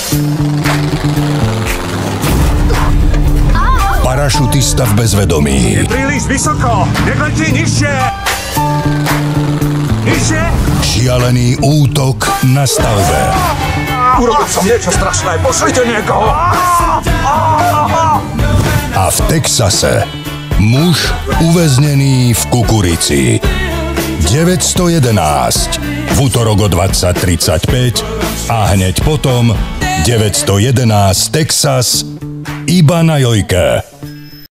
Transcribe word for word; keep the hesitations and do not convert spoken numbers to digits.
Parašutista v bezvedomí. Je príliš vysoko! Nekletí nižšie! Nižšie! Šialený útok na stavbe. Urobil som niečo strašné, pošlite niekoho! A v Texase muž uväznený v kukurici. deväťsto jedenásť. V útorok o dvadsať tridsaťpäť a hneď potom deväťsto jedenásť Texas iba na Jojke.